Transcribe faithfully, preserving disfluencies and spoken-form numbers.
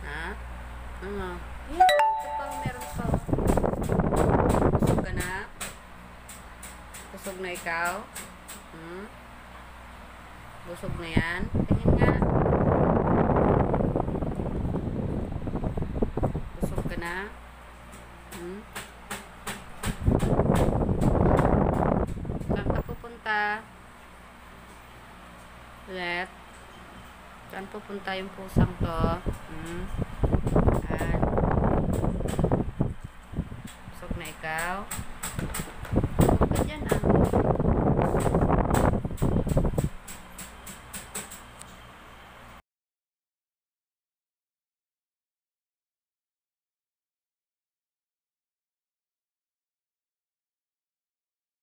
Ha? Ano? Yan, ito pa, meron pa. Busog ka na? Busog na ikaw? Hmm? Busog na yan? Tingin nga. Busog ka na? Hmm? Saan ka pupunta? Let. Saan pupunta yung pusang to? Hmm? Yan. Busog na ikaw? Busog ka dyan ah.